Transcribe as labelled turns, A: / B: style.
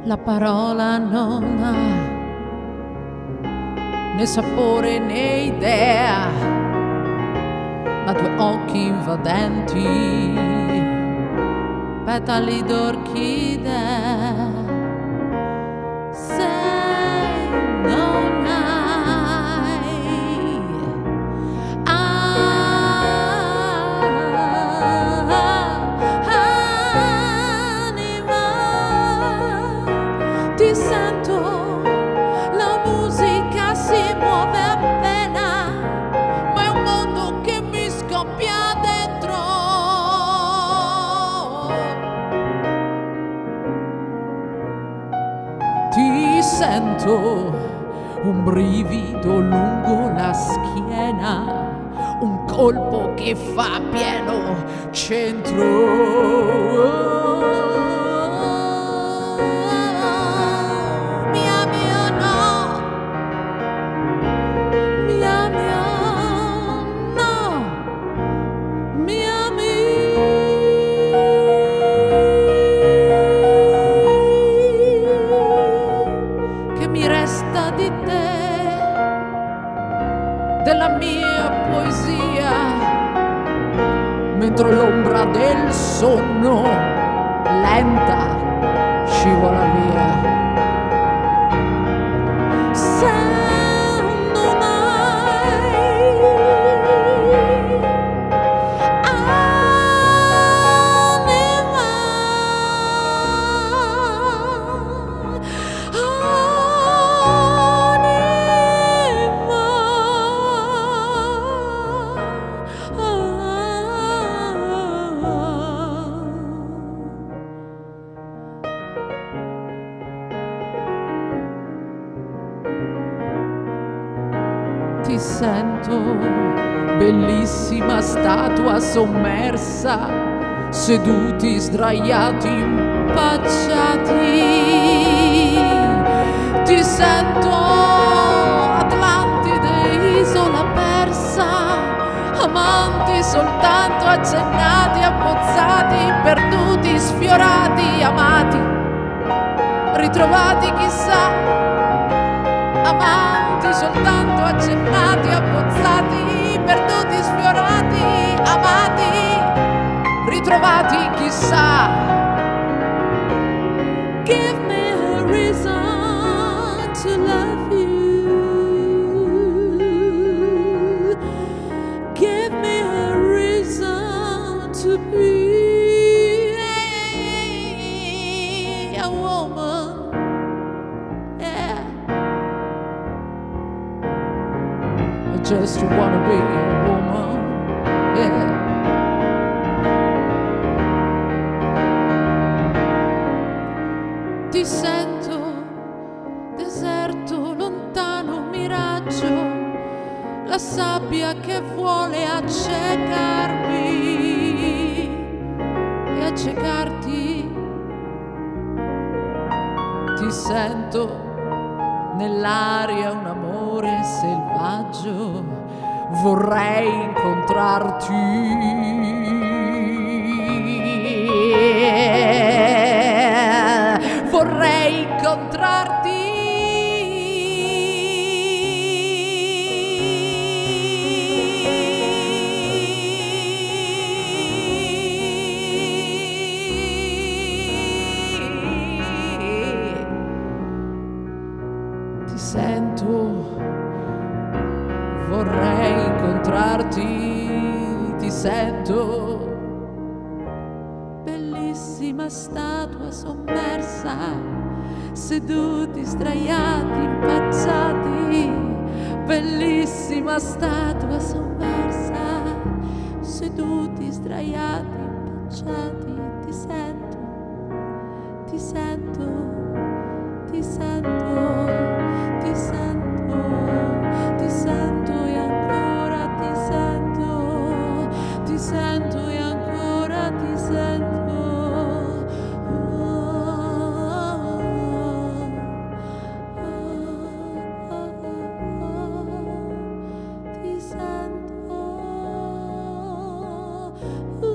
A: La parola non ha né sapore né idea, ma due occhi invadenti, petali d'orchidea. Se non hai anima, ti sento, la musica si muove appena, ma è un mondo che mi scoppia dentro. Ti sento, un brivido lungo la schiena, un colpo che fa pieno centro. Mi ami o no? Mi ami o no? Mi ami? Che mi resta di te, della mia poesia, mentre l'ombra del sonno lenta scivola via. Se non hai anima, ti sento, bellissima statua sommersa, seduti, sdraiati, impacciati. Ti sento, Atlantide, isola persa, amanti soltanto accennati, abbozzati, perduti, sfiorati, amati, ritrovati chissà, amanti soltanto accennati, abbozzati, perduti, sfiorati, amati, ritrovati chissà. Give me a reason to love you. Give me a reason to be a woman. Yeah. I just wanna be a woman. Yeah. Ti sento, deserto, lontano miraggio, la sabbia che vuole accecarmi e accecarti. Ti sento, nell'aria un amore selvaggio, vorrei incontrarti. Vorrei incontrarti. Ti sento, vorrei incontrarti, ti sento, bellissima statua sommersa, seduti, sdraiati, impacciati, bellissima statua sommersa, seduti, sdraiati, impacciati, ti sento, ti sento, ti sento, ti sento, ti sento e ancora ti sento, ti sento e ancora ti sento. Ti sento.